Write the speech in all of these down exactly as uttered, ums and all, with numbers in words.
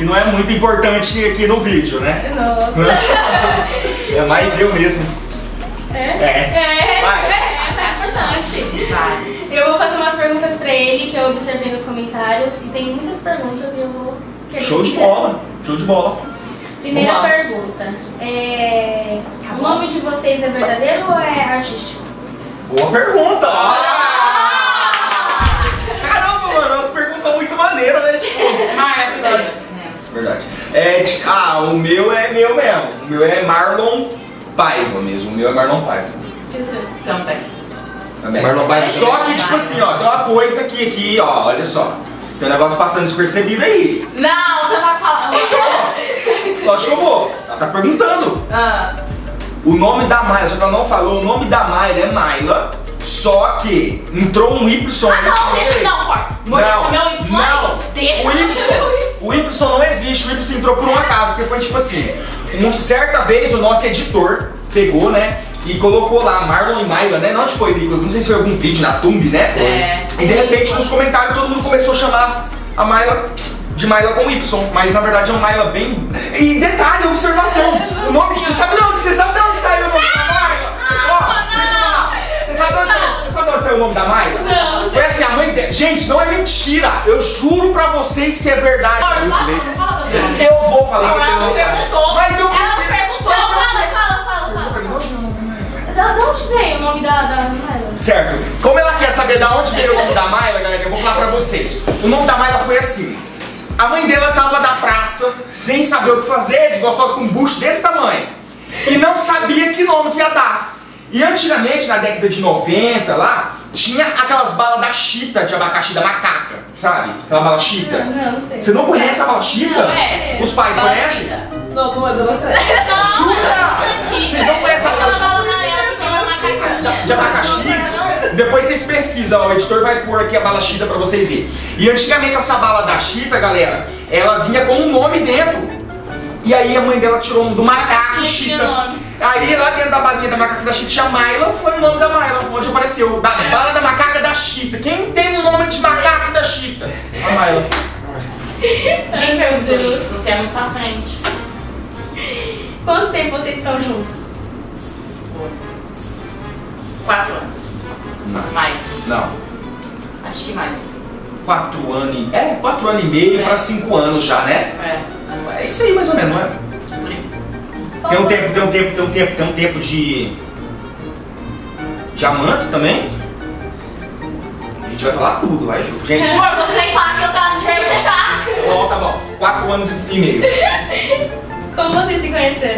que não é muito importante aqui no vídeo, né? Nossa. É mais eu mesmo. É? É. É, Vai. é, essa é importante. Vai. Eu vou fazer umas perguntas pra ele que eu observei nos comentários. E tem muitas perguntas e eu vou querer Show de tirar. bola, show de bola. Primeira Vamos lá. pergunta. É... O nome de vocês é verdadeiro ou é artístico? Boa pergunta! Ah! Caramba, mano, umas perguntas muito maneiras, né? Maravilhoso. Verdade. É, t- ah, o meu é meu mesmo. O meu é Marlon Paiva mesmo. O meu é Marlon Paiva. Isso. Também. Também. Marlon Paiva. Só que, tipo assim, ó, tem uma coisa aqui, aqui, ó, olha só. Tem um negócio passando despercebido aí. Não, você vai falar. Lógico que eu vou. Ela tá perguntando. Ah, O nome da Mayla, já que ela não falou, o nome da Mayla é Mayla, só que entrou um Y. ah não, deixa não, corta. Amor, deixa meu Y. Não, Deixa o meu Y, o Y não existe, o Y entrou por um acaso, porque foi tipo assim, uma certa vez o nosso editor pegou, né, e colocou lá Marlon e Mayla, né, onde foi, Nicolas? Não sei se foi algum vídeo na Thumb, né? É. E de repente nos comentários todo mundo começou a chamar a Mayla de Mayla com Y, mas na verdade é um Mayla bem... E detalhe, observação, o nome, você sabe de onde, você sabe de onde saiu o nome da Mayla? Ó, deixa eu falar, você sabe de onde saiu, você sabe de onde saiu o nome da Mayla? Não. Foi assim, a mãe dela. Gente, não é mentira. Eu juro pra vocês que é verdade. Eu vou falar. Ela eu não vou- perguntou. Mas eu Ela preciso. não perguntou. Não, fala, fala, fala, fala. Da, da onde veio o nome da, da Mayla? Certo. Como ela quer saber da onde veio o nome da Mayla, galera, eu vou falar pra vocês. O nome da Mayla foi assim. A mãe dela tava na praça, sem saber o que fazer, desgostosa com um bucho desse tamanho. E não sabia que nome que ia dar. E antigamente, na década de noventa lá, tinha aquelas balas da chita de abacaxi da macaca, sabe? Aquela bala chita. Não, não, não sei. Você não conhece a bala chita? Não conhece. Os pais Bala conhecem? chita. Não, não é da nossa. Jura? Vocês não conhecem a bala chita? De abacaxi? Depois vocês pesquisam, ó, o editor vai pôr aqui a bala chita pra vocês verem. E antigamente essa bala da chita, galera, ela vinha com um nome dentro. E aí a mãe dela tirou um do macaco Não tinha chita. nome. Aí lá dentro da balinha da macaca da chita tinha Mayla, foi o nome da Mayla, onde apareceu. Da bala da macaca da chita. Quem tem o nome de macaco da chita? A Mayla. Quem perguntou isso? Você é muito pra frente. Quanto tempo vocês estão juntos? Quatro anos. Não. Mais. Não. Acho que mais. Quatro anos e... É, quatro anos e meio É. pra cinco anos já, né? É. É isso aí mais ou menos, não é? Por aí. Tem um tempo, tem um tempo, tem um tempo, tem um tempo de... Diamantes também. A gente vai falar tudo, vai, gente. Amor, você tem que falar que eu tava de perguntar. Bom, tá bom. Quatro anos e meio. Como vocês se conheceram?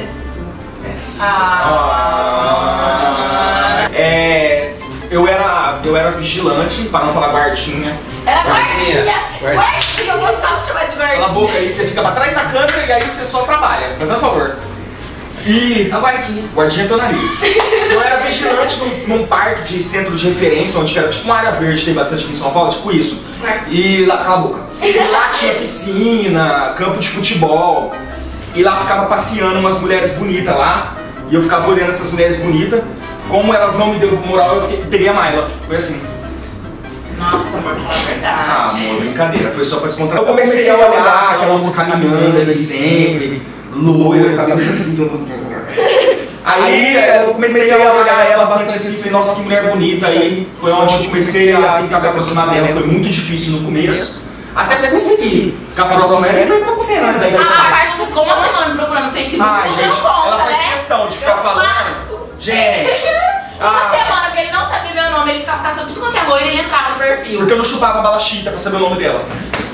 Ah. É... Eu era, eu era vigilante, para não falar guardinha. Era Guardinha. guardinha. Guardinha. Guardinha, eu gostava de chamar de Cala a guardinha. boca aí, você fica pra trás da câmera e aí você só trabalha. Fazendo favor. E... A guardinha. Guardinha teu nariz. Eu era vigilante num, num parque de centro de referência, onde era tipo uma área verde, tem bastante aqui em São Paulo, tipo isso. E lá, cala a boca. E lá tinha piscina, campo de futebol. E lá ficava passeando umas mulheres bonitas lá. E eu ficava olhando essas mulheres bonitas. Como elas não me deu moral, eu fiquei, peguei a Mayla. Foi assim. Nossa, amor, fala a Ah, verdade. amor, brincadeira. Foi só pra descontrair. Eu comecei a olhar aquela moça caminhando ali sempre, loira, cabelo assim. Aí eu comecei a olhar ela bastante assim, falei, nossa, que mulher bonita. Aí foi onde eu comecei a tentar me aproximar dela. Foi muito difícil no começo. Até até consegui ficar próximo dela e foi acontecendo, né? Daí Ah, a depois- parte que você ficou uma semana me procurando no Facebook, Ai, você gente, não conta, ela faz né? questão de ficar Eu falando. faço. Gente, Uma ah, semana, porque ele não sabia meu nome, ele ficava caçando tudo quanto é loiro e ele entrava no perfil. porque eu não chupava a bala chita pra saber o nome dela.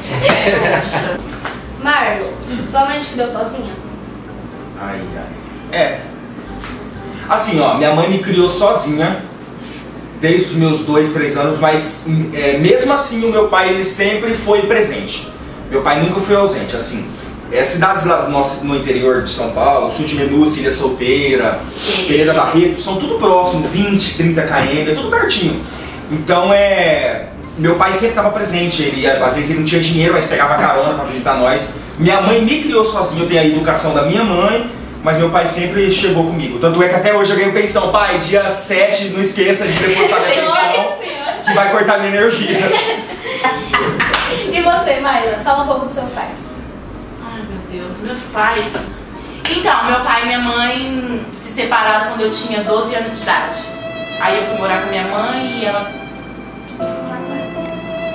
Marlon, sua mãe te criou sozinha? Ai, ai. É. Assim, ó, minha mãe me criou sozinha desde os meus dois, três anos, mas é, mesmo assim o meu pai ele sempre foi presente. Meu pai nunca foi ausente, assim. É, cidades lá do nosso, no interior de São Paulo, sul de Menúcia, Ilha Solteira, Pereira Barreto, são tudo próximo, vinte, trinta quilômetros, é tudo pertinho. Então é. Meu pai sempre estava presente, ele, às vezes ele não tinha dinheiro, mas pegava carona para visitar nós. Minha mãe me criou sozinho, eu tenho a educação da minha mãe, mas meu pai sempre chegou comigo. Tanto é que até hoje eu ganho pensão. Pai, dia sete, não esqueça de depositar minha pensão, que vai cortar minha energia. E você, Mayla? Fala um pouco dos seus pais. Ai, Deus, meus pais. Então, meu pai e minha mãe se separaram quando eu tinha doze anos de idade. Aí eu fui morar com minha mãe e ela... Eu fui morar com ela.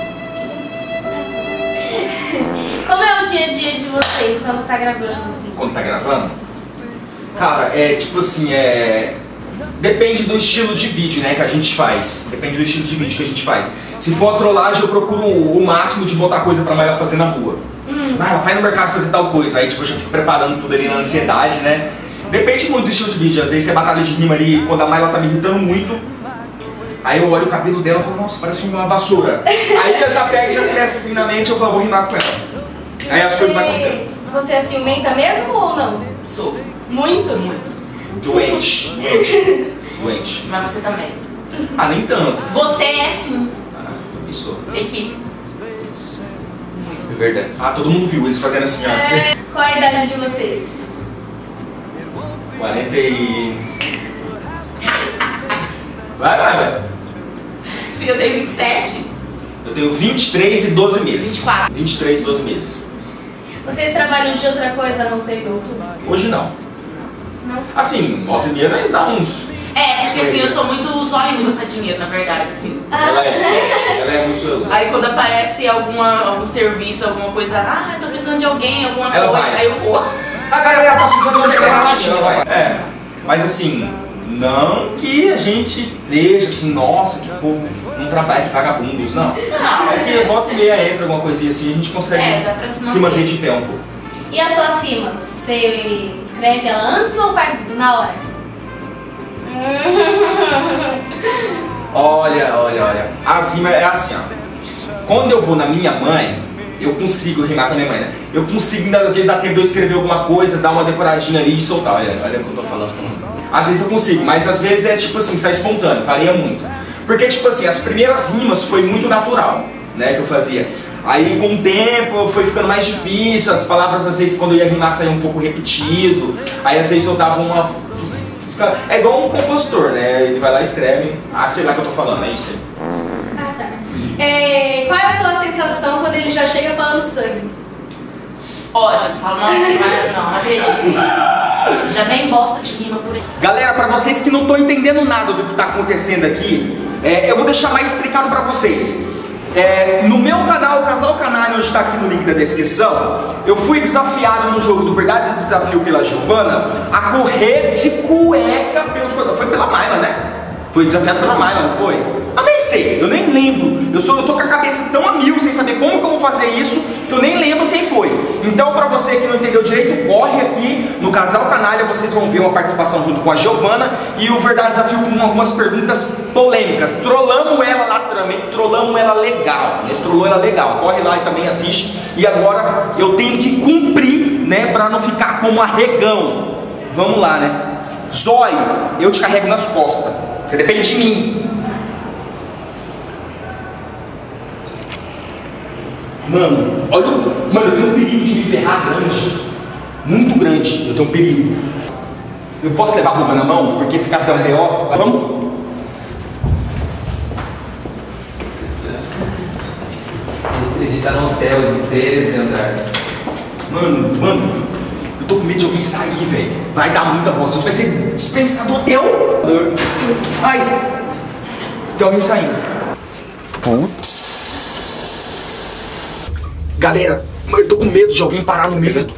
Como é o dia a dia de vocês quando tá gravando assim? Quando tá gravando? Cara, é tipo assim, é... Depende do estilo de vídeo, né, que a gente faz. Depende do estilo de vídeo que a gente faz. Se for a trollagem, eu procuro o máximo de botar coisa pra Mayla fazer na rua. Hum. Ah, ela vai no mercado fazer tal coisa. Aí tipo, eu já fico preparando tudo ali na ansiedade, né? Depende muito do estilo de vídeo. Às vezes é batalha de rima ali, quando a Mayla tá me irritando muito. Aí eu olho o cabelo dela e falo, nossa, parece uma vassoura. Aí eu já pego e já começa a vir na mente, eu falo, vou rimar com ela. Aí as coisas vão acontecendo. Você é ciumenta mesmo ou não? Sou. Muito? Muito. Doente. Doente. Doente. Mas você também. Ah, nem tanto. Você é sim. Ah, eu sou. Equipe. É verdade. Ah, todo mundo viu eles fazendo assim, ó. É, qual a idade de vocês? quarenta e... Vai, vai, vai. Eu tenho vinte e sete. Eu tenho vinte e três e doze meses. vinte e quatro. vinte e três e doze meses. Vocês trabalham de outra coisa a não ser YouTube? Hoje não. Não? Assim, volta e meia nós dá uns... É, porque assim, eu sou muito zóio pra dinheiro, na verdade, assim. Ela é, ela é muito... Aí quando aparece alguma, algum serviço, alguma coisa, ah, tô precisando de alguém, alguma Ela coisa, vai. aí eu vou. A galera tá precisando de uma internet, ela vai. É, mas assim, não que a gente deixe assim, nossa, que povo não trabalha de vagabundos, não. Não. É que volta e meia entra alguma coisinha assim, a gente consegue É, dá pra se se manter. manter de pé um pouco. E as suas rimas? Você escreve ela antes ou faz na hora? Olha, olha, olha. As rimas é assim, ó. Quando eu vou na minha mãe, eu consigo rimar com a minha mãe, né? Eu consigo, ainda, às vezes, dar tempo de eu escrever alguma coisa, dar uma decoradinha ali e soltar. Olha, olha o que eu tô falando. Às vezes eu consigo, mas às vezes é tipo assim, sai espontâneo, varia muito. Porque, tipo assim, as primeiras rimas foi muito natural, né, que eu fazia. Aí, com o tempo, foi ficando mais difícil, as palavras, às vezes, quando eu ia rimar, saía um pouco repetido. Aí, às vezes, eu dava uma... É igual um compositor, né? Ele vai lá e escreve. Ah, sei lá o que eu tô falando, é isso aí. Ah, tá. É, qual é a sua sensação quando ele já chega falando sangue? Ódio, falo, nossa, mas não, não acredito nisso. Já vem bosta de rima por aí. Galera, pra vocês que não estão entendendo nada do que tá acontecendo aqui, é, eu vou deixar mais explicado pra vocês. É, no meu canal, o Casal Canalha, onde está aqui no link da descrição, eu fui desafiado no jogo do Verdade Desafio pela Giovana a correr de cueca pelos corredores. Foi pela Mayla, né? Foi desafiado pela Mayla, não foi? Eu nem sei, eu nem lembro. Eu, sou, eu tô com a cabeça tão a mil sem saber como que eu vou fazer isso, que eu nem lembro quem foi. Então, pra você que não entendeu direito, corre aqui no Casal Canalha, vocês vão ver uma participação junto com a Giovana e o Verdade Desafio com algumas perguntas polêmicas. Trollamos ela lá também, trollamos ela legal. Nós trollou ela legal. Corre lá e também assiste. E agora eu tenho que cumprir, né, pra não ficar como arregão. Vamos lá, né? Zóio, eu te carrego nas costas. Você depende de mim. Mano, olha, mano, eu tenho um perigo de me ferrar grande. Muito grande, eu tenho um perigo. Eu posso levar a roupa na mão? Porque esse caso dá um B O. Vamos? A gente tá no hotel de treze andar. Mano, mano, eu tô com medo de alguém sair, velho. Vai dar muita bosta, a gente vai ser dispensado do hotel. Ai, tem alguém saindo. Putz. Galera, eu tô com medo de alguém parar no meio.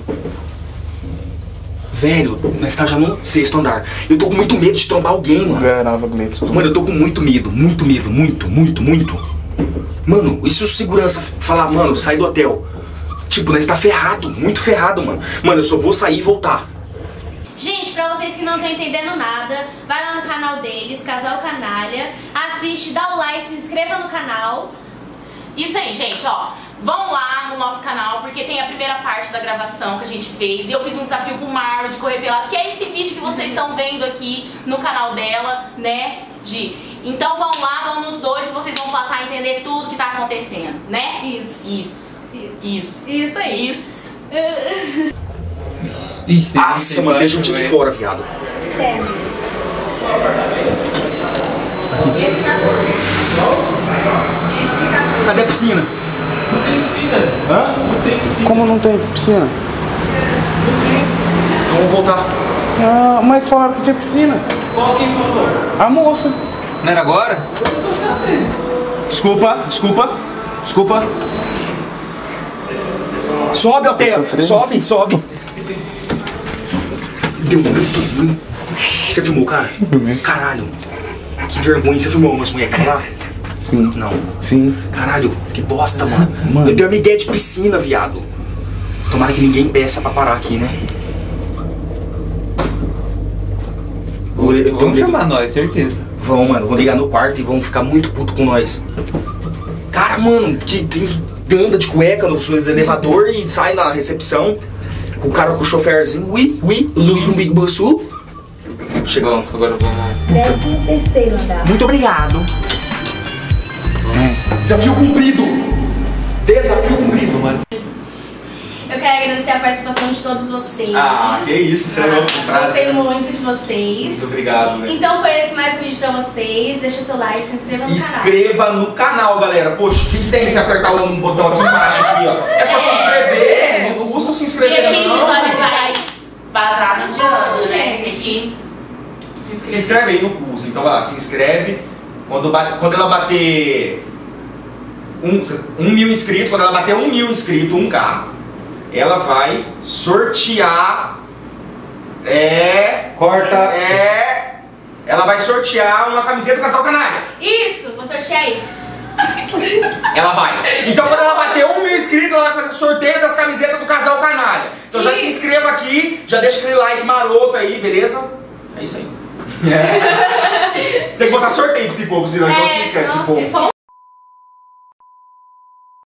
Velho, nós tá já no sexto andar. Eu tô com muito medo de trombar alguém, mano. Mano, eu tô com muito medo, muito medo, muito, muito, muito. Mano, e se o segurança falar, mano, sai do hotel? Tipo, nós tá ferrado, muito ferrado, mano. Mano, eu só vou sair e voltar. Gente, pra vocês que não estão entendendo nada, vai lá no canal deles, Casal Canalha, assiste, dá o like, se inscreva no canal. Isso aí, gente, ó. Vão lá no nosso canal, porque tem a primeira parte da gravação que a gente fez. E eu fiz um desafio pro Marlon de correr pelado, que é esse vídeo que vocês estão vendo aqui no canal dela, né, Gi? Então vão lá, vão nos dois, e vocês vão passar a entender tudo que tá acontecendo, né? Isso. Isso. Isso. Isso. Isso aí. Isso. Ixi, tem Nossa, gente mano, deixa embaixo, eu de velho. fora, viado. Cadê a piscina? Não tem piscina? Hã? Não tem piscina. Como não tem piscina? Então vamos voltar. Ah, mas falaram que tinha piscina. Qual quem falou? A moça. Não era agora? Desculpa, desculpa, desculpa. Sobe, Alteia. Sobe, sobe. Deu muito. Você filmou, cara? Caralho. Que vergonha. Você filmou umas mulheres lá? Sim. Não. Sim. Caralho, que bosta, mano. Mano. Eu dei uma ideia de piscina, viado. Tomara que ninguém peça pra parar aqui, né? Eu, eu Vamos medo. chamar nós, certeza. Vão, mano, vão ligar no quarto e vão ficar muito puto com nós. Cara, mano, que tem que anda de cueca no elevador e sai na recepção. Com o cara com o choferzinho. Ui, ui, Luiz Big Bossu. Chegamos, agora vamos. Décimo terceiro andar. Muito obrigado. Desafio cumprido. Desafio cumprido, mano. Eu quero agradecer a participação de todos vocês. Ah, que isso, você é louco, um prazer. Gostei muito de vocês. Muito obrigado, né? Então foi esse mais um vídeo pra vocês. Deixa seu like, se inscreva no Inscreva no canal, galera. Poxa, o que tem se apertar o botão aqui embaixo aqui, ó? É só se inscrever. Não custa se E inscrever, aqui não. visualizar e vazar não adianta, né? Gente. Tem que se Se inscreve aí no curso. Então vai lá, se inscreve. Quando, ba- quando ela bater um, um mil inscritos, quando ela bater um mil inscritos, um K, ela vai sortear. É. Corta. É. Ela vai sortear uma camiseta do Casal Canalha. Isso, vou sortear isso. Ela vai. Então quando ela bater um mil inscritos, ela vai fazer sorteio das camisetas do Casal Canalha. Então já se inscreva aqui, já deixa aquele like maroto aí, beleza? É isso aí. Tem que botar sorteio pra esse povo, senão então se inscreve esse não, povo. se for